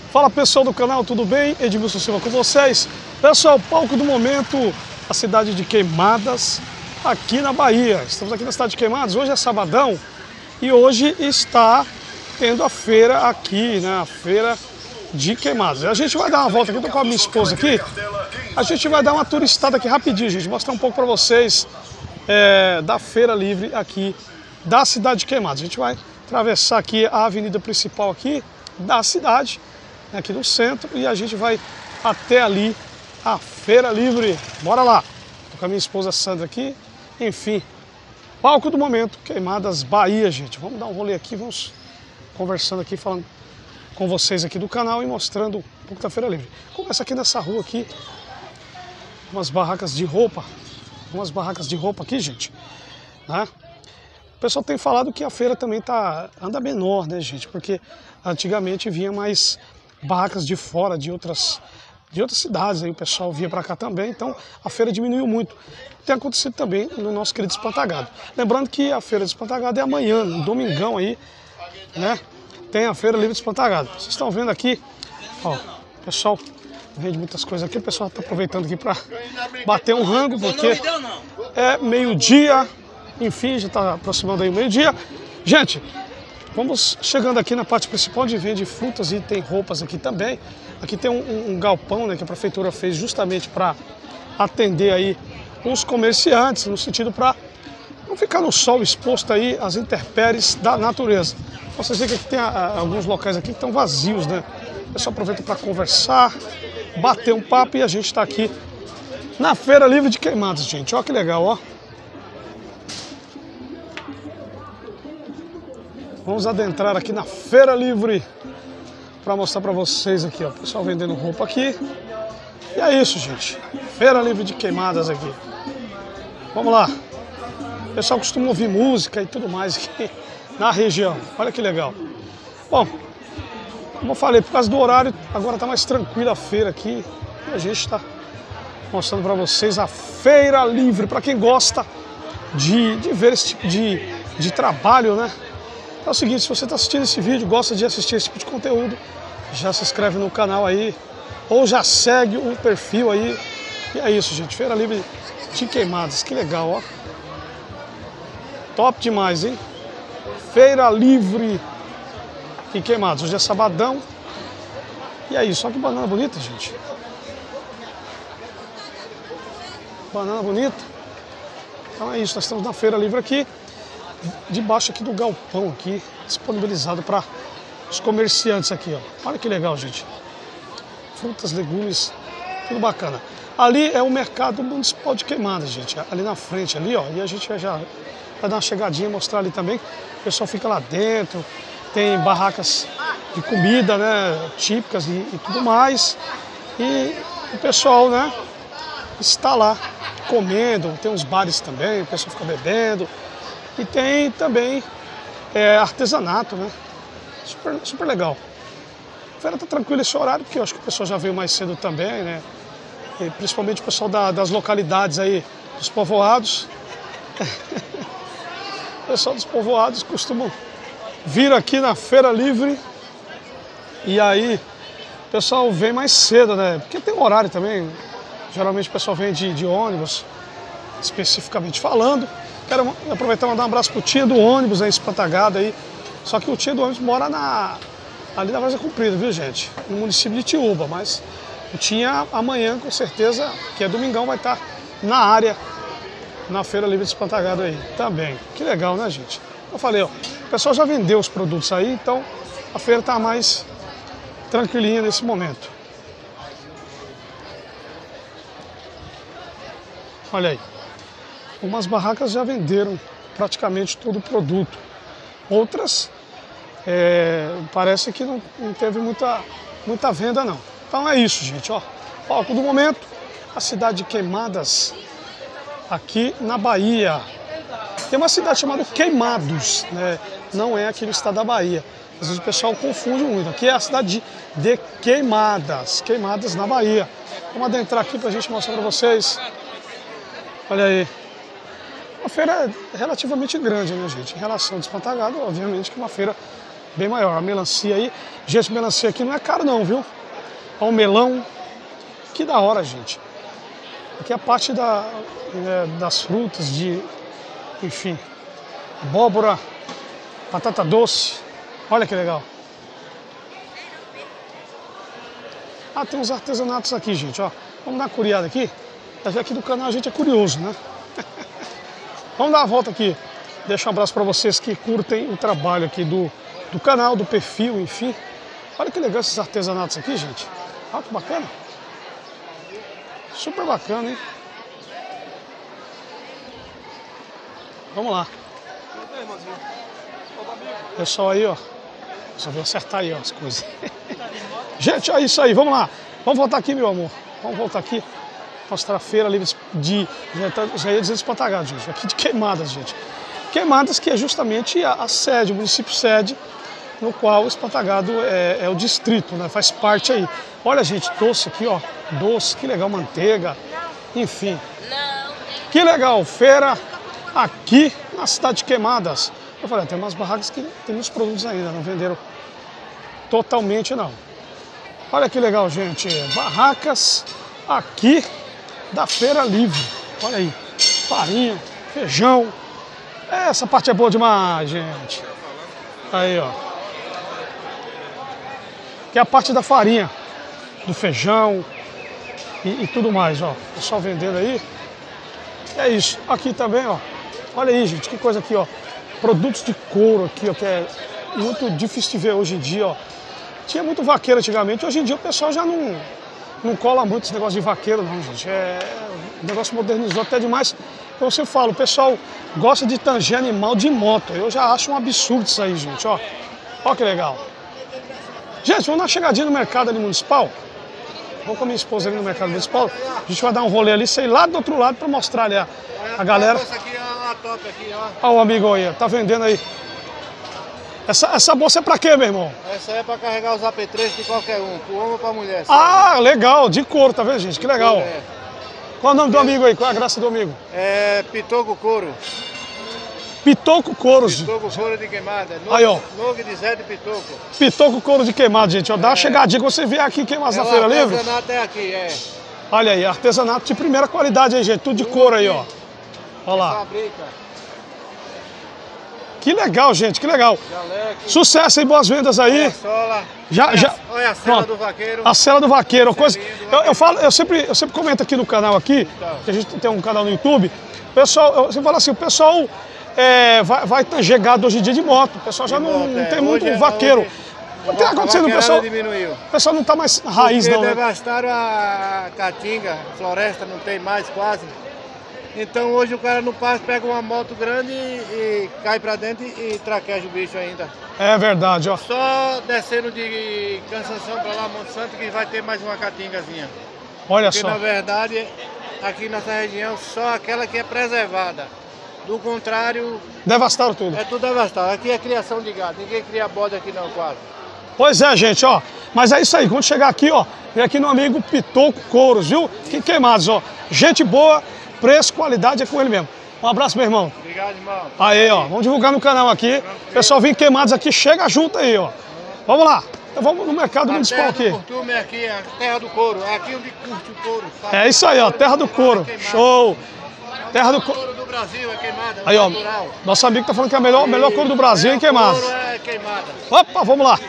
Fala pessoal do canal, tudo bem? Edmilson Silva com vocês. Pessoal, palco do momento, a cidade de Queimadas, aqui na Bahia. Estamos aqui na cidade de Queimadas, hoje é sabadão e hoje está tendo a feira aqui, né? A feira de Queimadas. A gente vai dar uma volta aqui, estou com a minha esposa aqui. A gente vai dar uma turistada aqui rapidinho, gente, mostrar um pouco para vocês da feira livre aqui da cidade de Queimadas. A gente vai atravessar aqui a avenida principal aqui da cidade, aqui no centro, e a gente vai até ali a feira livre. Bora lá! Tô com a minha esposa Sandra aqui. Enfim, palco do momento, Queimadas, Bahia, gente. Vamos dar um rolê aqui, vamos conversando aqui, falando com vocês aqui do canal e mostrando um pouco da feira livre. Começa aqui nessa rua aqui, umas barracas de roupa, aqui, gente, né? O pessoal tem falado que a feira também anda menor, né, gente? Porque antigamente vinha mais barracas de fora, de outras cidades, aí o pessoal via para cá também, então a feira diminuiu muito. Tem acontecido também no nosso querido Espantagado. Lembrando que a feira de Espantagado é amanhã, no domingão aí, né? Tem a feira livre de Espantagado. Vocês estão vendo aqui, ó, o pessoal vende muitas coisas aqui, o pessoal está aproveitando aqui para bater um rango, porque é meio-dia, enfim, já está aproximando aí o meio-dia. Gente, vamos chegando aqui na parte principal, onde vende frutas e tem roupas aqui também. Aqui tem um galpão, né, que a prefeitura fez justamente para atender aí os comerciantes, no sentido para não ficar no sol exposto aí às intempéries da natureza. Vocês veem que aqui tem alguns locais aqui que estão vazios, né? O pessoal aproveita para conversar, bater um papo, e a gente está aqui na Feira Livre de Queimadas, gente. Olha que legal, ó. Vamos adentrar aqui na Feira Livre para mostrar para vocês aqui, ó. O pessoal vendendo roupa aqui. E é isso, gente. Feira Livre de Queimadas aqui. Vamos lá. O pessoal costuma ouvir música e tudo mais aqui na região. Olha que legal. Bom, como eu falei, por causa do horário, agora está mais tranquila a feira aqui. E a gente está mostrando para vocês a Feira Livre. Para quem gosta de ver esse tipo de trabalho, né? É o seguinte, se você está assistindo esse vídeo, gosta de assistir esse tipo de conteúdo, já se inscreve no canal aí, ou já segue o perfil aí. E é isso, gente. Feira Livre de Queimadas. Que legal, ó. Top demais, hein? Feira Livre de Queimadas. Hoje é sabadão. E é isso. Olha que banana bonita, gente. Banana bonita. Então é isso. Nós estamos na Feira Livre aqui. Debaixo aqui do galpão aqui, disponibilizado para os comerciantes aqui, ó. Olha que legal, gente. Frutas, legumes, tudo bacana. Ali é o mercado municipal de Queimadas, gente. Ali na frente, ali, ó. E a gente já vai dar uma chegadinha e mostrar ali também. O pessoal fica lá dentro, tem barracas de comida, né, típicas e tudo mais. E o pessoal, né, está lá comendo. Tem uns bares também, o pessoal fica bebendo. E tem também artesanato, né? Super legal. A feira tá tranquila esse horário, porque eu acho que o pessoal já veio mais cedo também, né? E principalmente o pessoal das localidades aí, dos povoados. O pessoal dos povoados costumam vir aqui na Feira Livre. E aí o pessoal vem mais cedo, né? Porque tem um horário também. Geralmente o pessoal vem de ônibus, especificamente falando. Quero aproveitar e mandar um abraço pro Tia do ônibus aí, Espantagado aí. Só que o Tia do ônibus mora ali na Várzea Comprida, viu, gente? No município de Itiúba, mas o Tia amanhã, com certeza, que é domingão, vai estar na área, na Feira Livre de Espantagado aí também. Que legal, né, gente? Eu falei, ó, o pessoal já vendeu os produtos aí, então a feira tá mais tranquilinha nesse momento. Olha aí. Umas barracas já venderam praticamente todo o produto. Outras, parece que não teve muita venda, não. Então é isso, gente. Ó, palco do momento, a cidade de Queimadas, aqui na Bahia. Tem uma cidade chamada Queimados, né? Não é aqui no estado da Bahia. Às vezes o pessoal confunde muito. Aqui é a cidade de Queimadas, Queimadas na Bahia. Vamos adentrar aqui para a gente mostrar para vocês. Olha aí. Uma feira relativamente grande, né, gente? Em relação ao Espantagado, obviamente que é uma feira bem maior. A melancia aí, gente, melancia aqui não é caro não, viu? Olha o melão, que da hora, gente. Aqui é a parte das frutas, enfim, abóbora, batata doce, olha que legal. Ah, tem uns artesanatos aqui, gente, ó. Vamos dar uma curiada aqui. Aqui do canal a gente é curioso, né? Vamos dar uma volta aqui. Deixa um abraço para vocês que curtem o trabalho aqui do canal, do perfil, enfim. Olha que legal esses artesanatos aqui, gente. Olha que bacana. Super bacana, hein? Vamos lá. Pessoal aí, ó. Só vou acertar aí, ó, as coisas. Gente, é isso aí, vamos lá. Vamos voltar aqui, meu amor. Vamos voltar aqui. Mostrar a feira livre já ia dizer Espantagado, gente. Aqui de Queimadas, gente. Queimadas que é justamente a sede, o município sede, no qual o Espantagado é o distrito, né? Faz parte aí. Olha, gente, doce aqui, ó. Doce, que legal, manteiga. Enfim. Que legal, feira aqui na cidade de Queimadas. Eu falei, tem umas barracas que tem muitos produtos ainda, não venderam totalmente, não. Olha que legal, gente. Barracas aqui da Feira Livre. Olha aí. Farinha, feijão. Essa parte é boa demais, gente. Aí, ó. Que é a parte da farinha, do feijão e tudo mais, ó. O pessoal vendendo aí. É isso. Aqui também, ó. Olha aí, gente. Que coisa aqui, ó. Produtos de couro aqui, ó. Que é muito difícil de ver hoje em dia, ó. Tinha muito vaqueiro antigamente, hoje em dia o pessoal já não cola muito esse negócio de vaqueiro não, gente. O negócio modernizou até demais. Então você fala, o pessoal gosta de tanger animal de moto. Eu já acho um absurdo isso aí, gente, ó. Ó que legal. Gente, vamos dar uma chegadinha no mercado ali municipal. Vamos com a minha esposa ali no mercado municipal. A gente vai dar um rolê ali, sei lá do outro lado para mostrar ali a galera. Essa aqui é a top aqui, ó. Ó o amigo aí, tá vendendo aí. Essa bolsa é pra quê, meu irmão? Essa é pra carregar os apetrechos de qualquer um, pro homem ou pra mulher. Sabe? Ah, legal, de couro, tá vendo, gente? Que legal. É. Qual é o nome do amigo aí? Qual é a graça do amigo? É Pitoco Couro. Pitoco Couro, gente. Pitoco Couro de Queimada. Aí, ó. Logo de Zé de Pitoco. Pitoco Couro de Queimado, gente. Ó, dá uma chegadinha quando você vier aqui em Queimadas na Feira Livre. O artesanato é aqui, é. Olha aí, artesanato de primeira qualidade aí, gente. Tudo de couro aí, ó. Olha lá. Fabrica. Que legal, gente, que legal. Jaleco. Sucesso e boas vendas aí. Sola. Olha a cela do vaqueiro. A cela do vaqueiro. Coisa... Eu sempre comento aqui no canal aqui, que a gente tem um canal no YouTube. O pessoal, você fala assim, o pessoal vai tanger gado hoje em dia de moto. O pessoal já não tem muito vaqueiro. O que está acontecendo, pessoal? Diminuiu. O pessoal não está mais raiz, porque não, né? devastaram a caatinga, a floresta não tem mais quase. Então hoje o cara no passo pega uma moto grande e cai pra dentro e traqueja o bicho ainda. É verdade, ó. Só descendo de Cansanção pra lá, Monte Santo, que vai ter mais uma caatingazinha. Olha Porque só. na verdade, aqui nessa região, só aquela que é preservada. Do contrário... Devastaram tudo. É tudo devastado. Aqui é criação de gado, ninguém cria bode aqui não, quase. Pois é, gente, ó. Mas é isso aí, quando chegar aqui, ó, vem aqui no amigo Pitoco Couros, viu? Que Queimados, ó. Gente boa. Preço, qualidade é com ele mesmo. Um abraço, meu irmão. Obrigado, irmão. Aí, ó, vamos divulgar no canal aqui. O pessoal vem Queimados aqui, chega junto aí, ó. Vamos lá. Então vamos no mercado municipal aqui. A terra do costume é aqui, a terra do couro. É aqui onde curte o couro. Sabe? É isso aí, ó, terra do couro. Show. Terra do couro. O couro do Brasil é Queimada, Aí, ó, natural. nosso amigo tá falando que é o melhor couro do Brasil em Queimados. O couro é Queimada. Opa, vamos lá.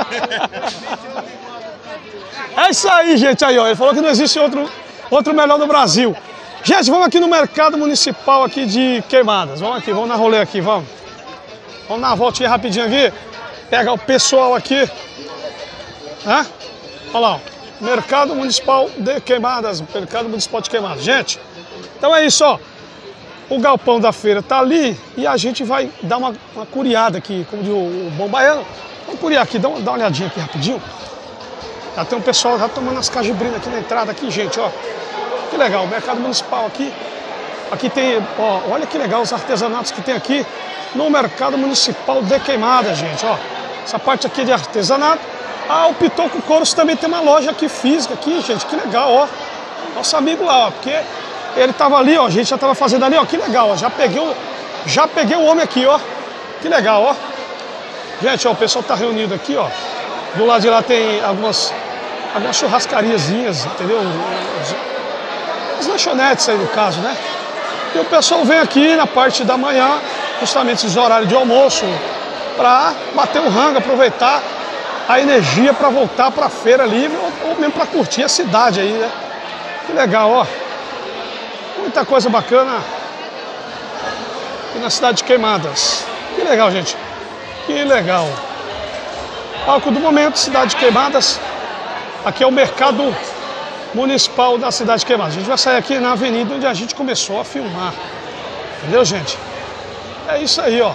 É isso aí, gente, aí, ó. Ele falou que não existe outro melhor do Brasil. Gente, vamos aqui no mercado municipal aqui de Queimadas. Vamos aqui, vamos na rolê aqui, vamos. Vamos dar uma voltinha rapidinho aqui. Pegar o pessoal aqui. Né? Olha lá, ó. Mercado Municipal de Queimadas. Mercado Municipal de Queimadas. Gente, então é isso, ó. O galpão da feira tá ali e a gente vai dar uma curiada aqui, como diz o bom baiano. Vamos curiar aqui, dá uma olhadinha aqui rapidinho. Já tem um pessoal já tomando as cajibrinas aqui na entrada aqui, gente, ó. Que legal, o mercado municipal aqui. Aqui tem, ó, olha que legal os artesanatos que tem aqui no mercado municipal de Queimadas, gente, ó. Essa parte aqui é de artesanato. Ah, o Pitoco Couros também tem uma loja aqui física aqui, gente, que legal, ó. Nosso amigo lá, ó, porque ele tava ali, ó, a gente já tava fazendo ali, ó, que legal, ó. Já peguei o homem aqui, ó. Que legal, ó. Gente, ó, o pessoal tá reunido aqui, ó. Do lado de lá tem algumas churrascariazinhas, entendeu? As lanchonetes aí no caso, né? E o pessoal vem aqui na parte da manhã, justamente esses horários de almoço, para bater o rango, aproveitar a energia para voltar para a feira livre ou mesmo para curtir a cidade aí, né? Que legal, ó. Muita coisa bacana aqui na cidade de Queimadas. Que legal, gente. Que legal. Palco do momento, cidade de Queimadas. Aqui é o mercado municipal da cidade de Queimadas. A gente vai sair aqui na avenida onde a gente começou a filmar. Entendeu, gente? É isso aí, ó.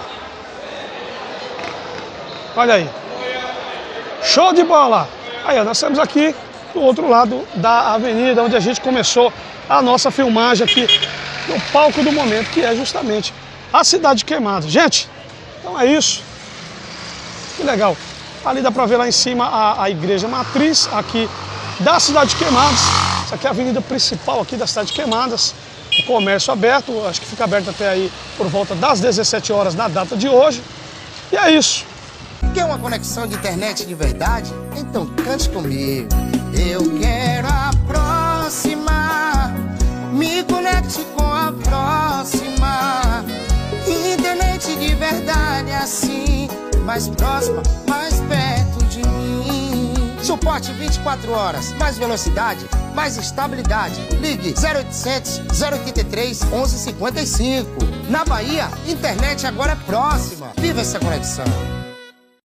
Olha aí. Show de bola! Aí, ó, nós estamos aqui do outro lado da avenida, onde a gente começou a nossa filmagem aqui no palco do momento, que é justamente a cidade de Queimadas. Gente, então é isso. Que legal. Ali dá pra ver lá em cima a igreja matriz aqui da cidade de Queimadas. Essa aqui é a avenida principal aqui da cidade de Queimadas. O comércio aberto, acho que fica aberto até aí por volta das 17 horas na data de hoje. E é isso. Quer uma conexão de internet de verdade? Então cante comigo. Eu quero a próxima. Me conecte com a próxima. Internet de verdade assim. Mais próxima, mais perto de mim. Suporte 24 horas. Mais velocidade, mais estabilidade. Ligue 0800 083 1155. Na Bahia, internet agora é próxima. Viva essa conexão.